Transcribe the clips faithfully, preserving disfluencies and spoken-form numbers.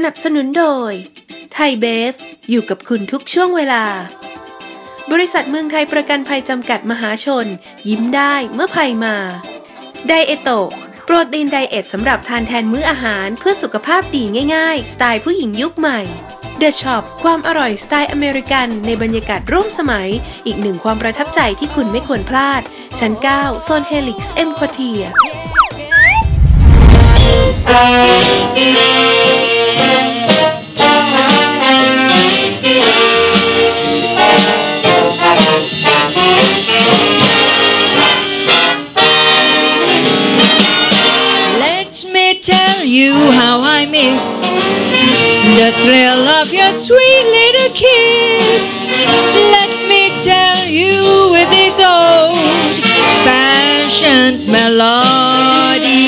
นับสนุนโดยไทยเบฟอยู่กับคุณทุกช่วงเวลาบริษัทเมืองไทยประกันภัยจำกัดมหาชนยิ้มได้เมื่อภัยมาไดเอโตโปรตีนไดเอทสำหรับทานแทนมื้ออาหารเพื่อสุขภาพดีง่ายๆสไตล์ผู้หญิงยุคใหม่เดอะช็อปความอร่อยสไตล์อเมริกันในบรรยากาศร่วมสมัยอีกหนึ่งความประทับใจที่คุณไม่ควรพลาดชั้นเก้าโซนเฮลิกซ์เอ็มควอเทีย Tell you how I miss the thrill of your sweet little kiss. Let me tell you with this old-fashioned melody.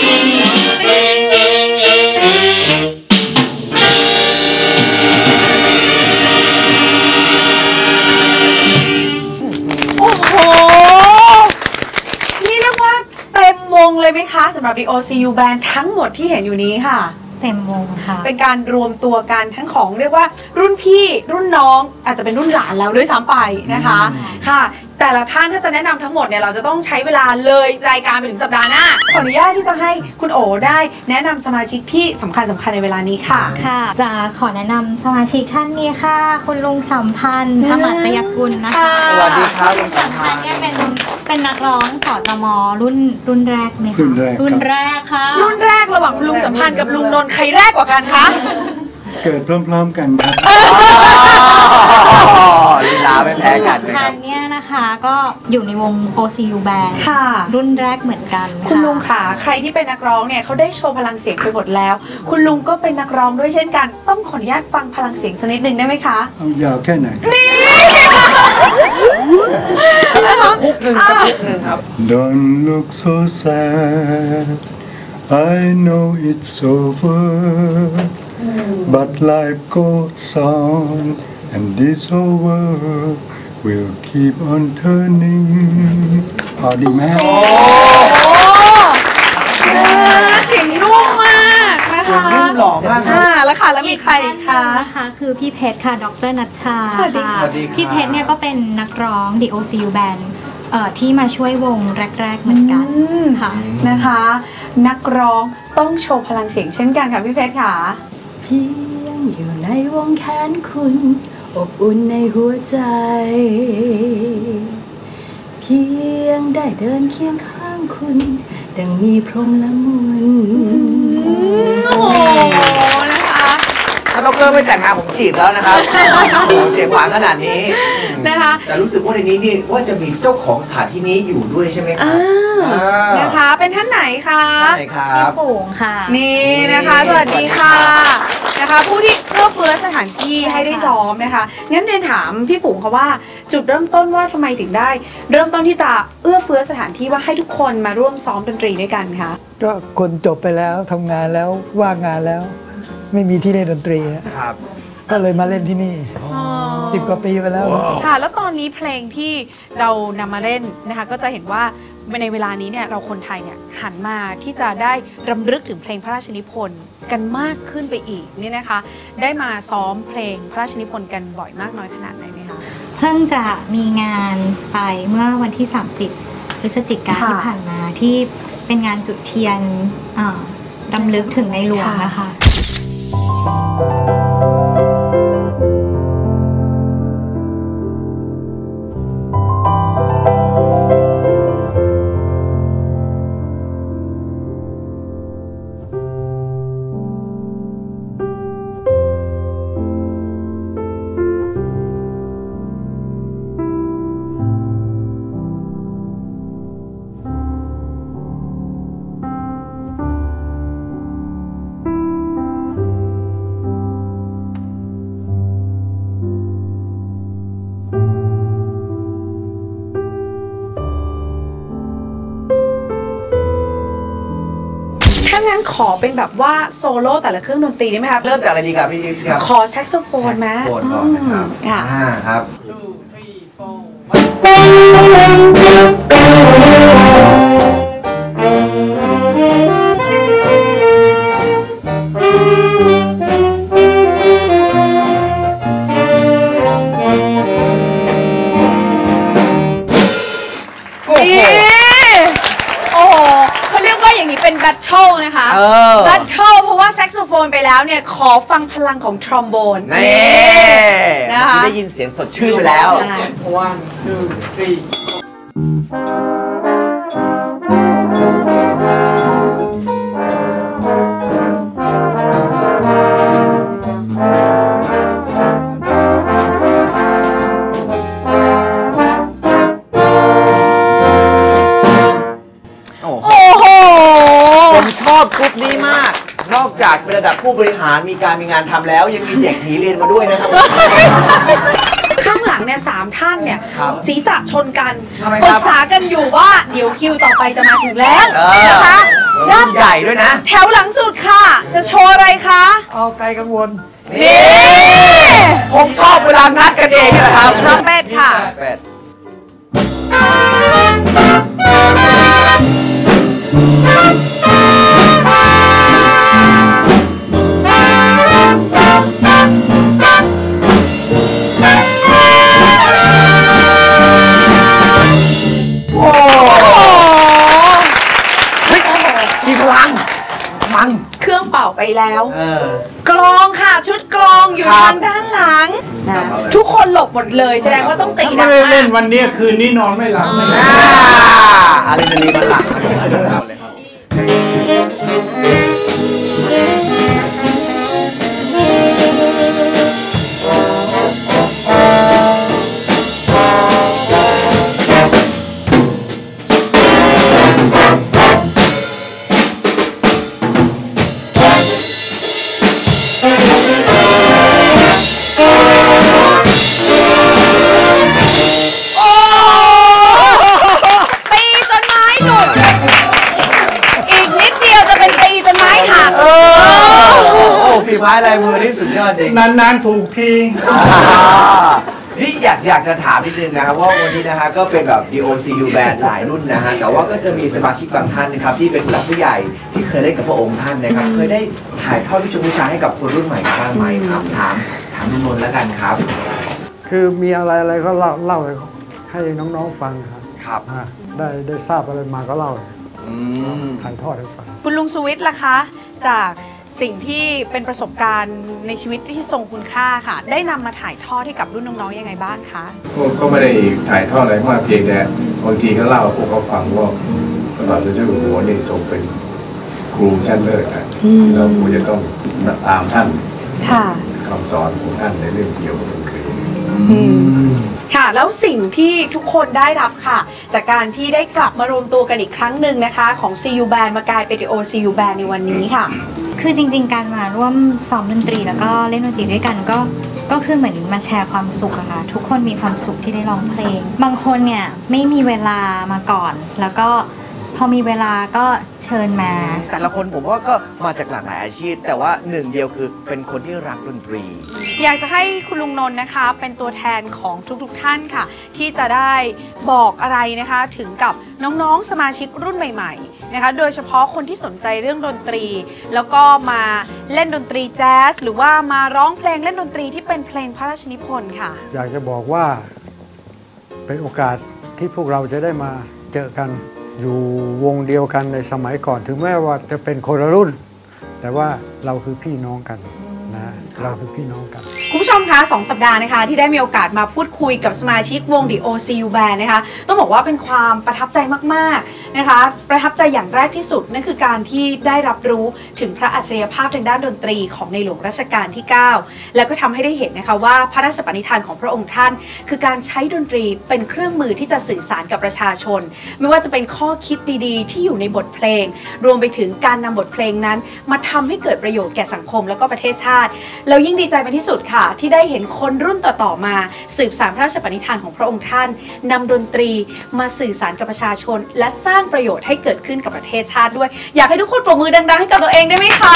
วงเลยไหมคะสำหรับ ดี โอ ซี ยู Band ทั้งหมดที่เห็นอยู่นี้ค่ะเต็มวงค่ะเป็นการรวมตัวกันทั้งของเรียกว่ารุ่นพี่รุ่นน้องอาจจะเป็นรุ่นหลานแล้วด้วยซ้ำไปนะคะค่ะแต่ละท่านถ้าจะแนะนำทั้งหมดเนี่ยเราจะต้องใช้เวลาเลยรายการไปถึงสัปดาห์หน้าขออนุญาตที่จะให้คุณโอได้แนะนำสมาชิกที่สำคัญสำคัญในเวลานี้ค่ะค่ะจะขอแนะนำสมาชิกท่านนี้ค่ะคุณลุงสัมพันธ์ธรรมัตยกุลนะคะสวัสดีครับลุงสัมพันธ์เนี่ยเป็นเป็นนักร้องสจม.รุ่นรุ่นแรกไหมคะรุ่นแรกค่ะรุ่นแรกระหว่างคุณลุงสัมพันธ์กับลุงนนท์ใครแรกกว่ากันคะเกิดพร้อมๆกันครับลีลาไม่แพ้กันเลยครับเนี่ยนะคะก็อยู่ในวง โอ ซี ยู Band ค่ะรุ่นแรกเหมือนกันคุณลุงค่ะใครที่เป็นนักร้องเนี่ยเขาได้โชว์พลังเสียงไปหมดแล้วคุณลุงก็เป็นนักร้องด้วยเช่นกันต้องขออนุญาตฟังพลังเสียงสักนิดหนึ่งได้ไหมคะเอายาวแค่ไหนนี่สักคุกหนึ่งสักคุกหนึ่งครับ Don't look so sad I know it's over But life goes on and this whole world will keep on turning พอดีไหมโอ้เสียงนุ่มมากนะคะเสียงนุ่มหล่อมากค่ะแล้วค่ะแล้วมีใครอีกคะนะคะคือพี่เพชรค่ะดร.ณัชชาสวัสดีค่ะพี่เพชรเนี่ยก็เป็นนักร้อง ดี โอ ซี ยู Band เอ่อที่มาช่วยวงแรกๆเหมือนกันค่ะนะคะนักร้องต้องโชว์พลังเสียงเช่นกันค่ะพี่เพชรค่ะเพียงอยู่ในวงแขนคุณอบอุ่นในหัวใจเพียงได้เดินเคียงข้างคุณดังมีพรหมละมุนโอ้นะคะถ้าดร.ไม่แต่งงานผมจีบแล้วนะครับเสียงหวานขนาดนี้นะคะแต่รู้สึกว่าในนี้นี่ว่าจะมีเจ้าของสถานที่นี้อยู่ด้วยใช่ไหมครับนะคะเป็นท่านไหนคะท่านไหนครับพี่ปุ๋งค่ะนี่นะคะสวัสดีค่ะนะคะผู้ที่เอื้อเฟื้อสถานที่ให้ได้ซ้อมนะคะงั้นเรียนถามพี่ฝูงเขาว่าจุดเริ่มต้นว่าทำไมถึงได้เริ่มต้นที่จะเอื้อเฟื้อสถานที่ว่าให้ทุกคนมาร่วมซ้อมดนตรีด้วยกันคะก็คนจบไปแล้วทำงานแล้วว่างงานแล้วไม่มีที่เล่นดนตรีครับก็เลยมาเล่นที่นี่สิบกว่าปีไปแล้วค่ะแล้วตอนนี้เพลงที่เรานำมาเล่นนะคะก็จะเห็นว่าในเวลานี้เนี่ยเราคนไทยเนี่ยหันมาที่จะได้รำลึกถึงเพลงพระราชนิพนธ์กันมากขึ้นไปอีกนี่นะคะได้มาซ้อมเพลงพระราชนิพนธ์กันบ่อยมากน้อยขนาดไหนไหมคะเพิ่งจะมีงานไปเมื่อวันที่สามสิบพฤศจิกายนที่ผ่านมาที่เป็นงานจุดเทียนรำลึกถึงในหลวงนะคะงั้นขอเป็นแบบว่าโซโล่แต่ละเครื่องดนตรีได้ไหมครับเริ่มจากอะไรดีครับพี่ครับขอแซกโซโฟนไหมแซกโซโฟนก่อนนะครับค่ะครับ two three four นี่โอ้โหเขาเรียกว่าอย่างนี้เป็นแบทเทิลนะคะแบทเทิลเพราะว่าแซกโซโฟนไปแล้วเนี่ยขอฟังพลังของทรอมโบนนี่นะคะได้ยินเสียงสดชื่นไปแล้ว one two three ชอบกรุ๊ปนี้มากนอกจากเป็นระดับผู้บริหารมีการมีงานทำแล้วยังมีเด็กหนีเรียนมาด้วยนะครับข้างหลังเนี่ยสามท่านเนี่ยศีรษะชนกันปรึกษากันอยู่ว่าเดี๋ยวคิวต่อไปจะมาถึงแล้วนะคะด้านใหญ่ด้วยนะแถวหลังสุดค่ะจะโชว์อะไรคะเอาไกลกังวลนี่ผมชอบเวลานัดกันเองนะครับทรัมเป็ตค่ะเครื่องเป่าไปแล้วกลองค่ะชุดกลองอยู่ทางด้านหลังนะทุกคนหลบหมดเลยแสดงว่าต้องตีดังมากไม่ได้เล่นวันนี้คืนนี้นอนไม่หลับอะไรจะรีมันหลับฝีไม้ลายมือที่สุดยอดจริงนานๆถูกทีนี่อยากอยากจะถามนิดนึงนะครับว่าวันนี้นะฮะก็เป็นแบบ ดี โอ ซี ยู Band หลายรุ่นนะฮะแต่ว่าก็จะมีสมาชิกบางท่านนะครับที่เป็นผู้หลักผู้ใหญ่ที่เคยเล่นกับพระองค์ท่านนะครับเคยได้ถ่ายทอดวิชาวิชาให้กับคนรุ่นใหม่บ้างไหมครับถามถามนนท์แล้วกันครับคือมีอะไรอะไรก็เล่าเล่าให้น้องๆฟังครับครับได้ได้ทราบอะไรมาก็เล่าถ่ายทอดให้ฟังคุณลุงสุวิทย์ล่ะคะจากสิ่งที่เป็นประสบการณ์ในชีวิตที่ทรงคุณค่าค่ะได้นำมาถ่ายทอดให้กับรุ่นน้องๆยังไงบ้างคะก็ไม่ได้ถ่ายทอดอะไรมากเพียงแต่บางทีก็เล่าพวกเขาฟังว่าพระบาทสมเด็จเจ้าอยู่หัวนี่ทรงเป็นครูชั้นเลิศนะเราควรจะต้องตามท่านคำสอนของท่านในเรื่องเกี่ยวกับดนตรีค่ะแล้วสิ่งที่ทุกคนได้รับค่ะจากการที่ได้กลับมารวมตัวกันอีกครั้งหนึ่งนะคะของ ซี ยู Band มากลายเป็น ดี โอ ซี ยู Band ในวันนี้ค่ะคือจริงๆการมาร่วมซ้อมดนตรีแล้วก็เล่นดนตรีด้วยกันก็ก็คือเหมือนมาแชร์ความสุขอะค่ะทุกคนมีความสุขที่ได้ร้องเพลงบางคนเนี่ยไม่มีเวลามาก่อนแล้วก็พอมีเวลาก็เชิญมาแต่ละคนผมว่าก็มาจากหลากหลายอาชีพแต่ว่าหนึ่งเดียวคือเป็นคนที่รักดนตรีอยากจะให้คุณลุงนนท์นะคะเป็นตัวแทนของทุกๆท่านค่ะที่จะได้บอกอะไรนะคะถึงกับน้องๆสมาชิกรุ่นใหม่ๆนะคะโดยเฉพาะคนที่สนใจเรื่องดนตรีแล้วก็มาเล่นดนตรีแจ๊สหรือว่ามาร้องเพลงเล่นดนตรีที่เป็นเพลงพระราชนิพนธ์ค่ะอยากจะบอกว่าเป็นโอกาสที่พวกเราจะได้มาเจอกันอยู่วงเดียวกันในสมัยก่อนถึงแม้ว่าจะเป็นคนละรุ่นแต่ว่าเราคือพี่น้องกันนะเราคือพี่น้องกันคุณผู้ชมคะสองสัปดาห์นะคะที่ได้มีโอกาสมาพูดคุยกับสมาชิกวง ดี โอ ซี ยู Band นะคะต้องบอกว่าเป็นความประทับใจมากๆนะคะประทับใจอย่างแรกที่สุดนั่นคือการที่ได้รับรู้ถึงพระอัจฉริยภาพทางด้านดนตรีของในหลวงรัชกาลที่เก้าแล้วก็ทำให้ได้เห็นนะคะว่าพระราชปณิธานของพระองค์ท่านคือการใช้ดนตรีเป็นเครื่องมือที่จะสื่อสารกับประชาชนไม่ว่าจะเป็นข้อคิดดีๆที่อยู่ในบทเพลงรวมไปถึงการนำบทเพลงนั้นมาทำให้เกิดประโยชน์แก่สังคมแล้วก็ประเทศชาติแล้วยิ่งดีใจเป็นที่สุดค่ะที่ได้เห็นคนรุ่นต่อๆมาสืบสานพระราชปณิธานของพระองค์ท่านนำดนตรีมาสื่อสารกับประชาชนและสร้างประโยชน์ให้เกิดขึ้นกับประเทศชาติด้วยอยากให้ทุกคนปรบมือดังๆให้กับตัวเองได้ไหมคะ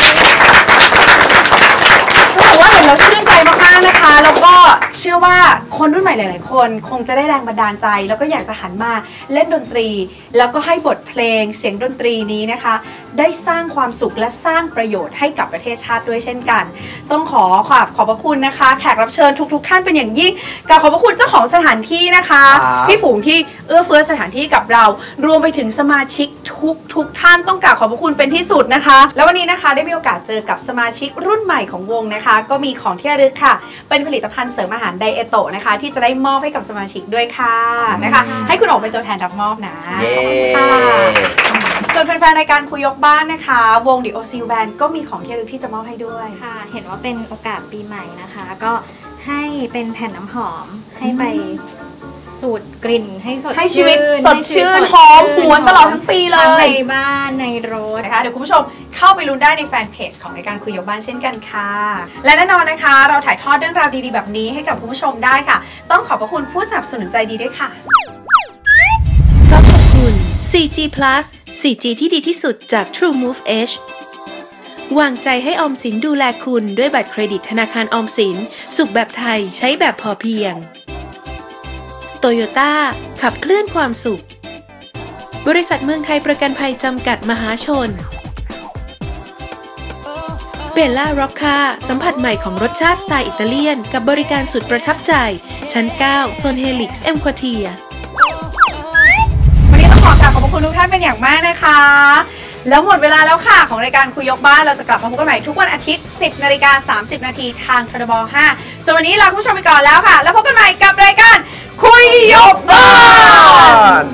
ถือว่าเห็นแล้วชื่นใจมากๆนะคะแล้วก็เชื่อว่าคนรุ่นใหม่หลายๆคนคงจะได้แรงบันดาลใจแล้วก็อยากจะหันมาเล่นดนตรีแล้วก็ให้บทเพลงเสียงดนตรีนี้นะคะได้สร้างความสุขและสร้างประโยชน์ให้กับประเทศชาติด้วยเช่นกันต้องขอขอบขอบพระคุณนะคะแขกรับเชิญทุกๆท่านเป็นอย่างยิ่งกราบขอบพระคุณเจ้าของสถานที่นะคะพี่ฝูงที่เอื้อเฟื้อสถานที่กับเรารวมไปถึงสมาชิกทุกทุกท่านต้องกราบขอบพระคุณเป็นที่สุดนะคะแล้ววันนี้นะคะได้มีโอกาสเจอกับสมาชิกรุ่นใหม่ของวงนะคะก็มีของที่ระลึกค่ะเป็นผลิตภัณฑ์เสริมอาหารไดเอโตะนะคะที่จะได้มอบให้กับสมาชิกด้วยค่ะนะคะให้คุณออกเป็นตัวแทนรับมอบนะค่ะส่วนแฟนๆรายการคุยยกบ้านนะคะวง The โอ ซี ยู Band ก็มีของที่ระลึกที่จะมอบให้ด้วยค่ะเห็นว่าเป็นโอกาสปีใหม่นะคะก็ให้เป็นแผ่นน้ำหอมให้ไปสูดกลิ่นให้สดให้ชีวิตสดชื่นหอมหวนตลอดทั้งปีเลยในบ้านในรถนะคะเดี๋ยวคุณผู้ชมเข้าไปลุ้นได้ในแฟนเพจของรายการคุยยกบ้านเช่นกันค่ะและแน่นอนนะคะเราถ่ายทอดเรื่องราวดีๆแบบนี้ให้กับคุณผู้ชมได้ค่ะต้องขอบพระคุณผู้สนับสนุนใจดีด้วยค่ะขอบคุณ โฟร์จี Plus โฟร์จี ที่ดีที่สุดจาก True Move Edge วางใจให้ออมสินดูแลคุณด้วยบัตรเครดิตธนาคารออมสินสุขแบบไทยใช้แบบพอเพียงโตโยต้าขับเคลื่อนความสุขบริษัทเมืองไทยประกันภัยจำกัดมหาชนเบลล่าร็อกคาสัมผัสใหม่ของรสชาติสไตล์อิตาเลียนกับบริการสุดประทับใจชั้นเก้าโซนเฮลิกซ์เอ็มควอเทียวันนี้ต้องขอกราบขอบคุณทุกท่านเป็นอย่างมากนะคะแล้วหมดเวลาแล้วค่ะของรายการคุยยกบ้านเราจะกลับมาพบกันใหม่ทุกวันอาทิตย์ สิบนาฬิกาสามสิบนาทีทางทรบห้าส่วนวันนี้ลาคุณผู้ชมไปก่อนแล้วค่ะแล้วพบกันใหม่กับรายการคุยยกบ้าน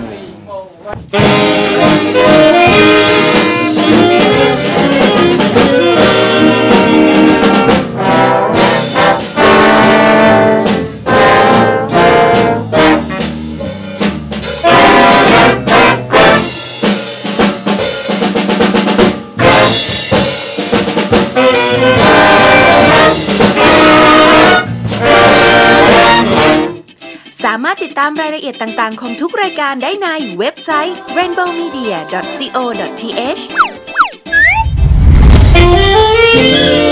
สามารถติดตามรายละเอียดต่างๆของทุกรายการได้ในเว็บไซต์ เรนโบว์มีเดีย ดอท ซี โอ ดอท ที เอช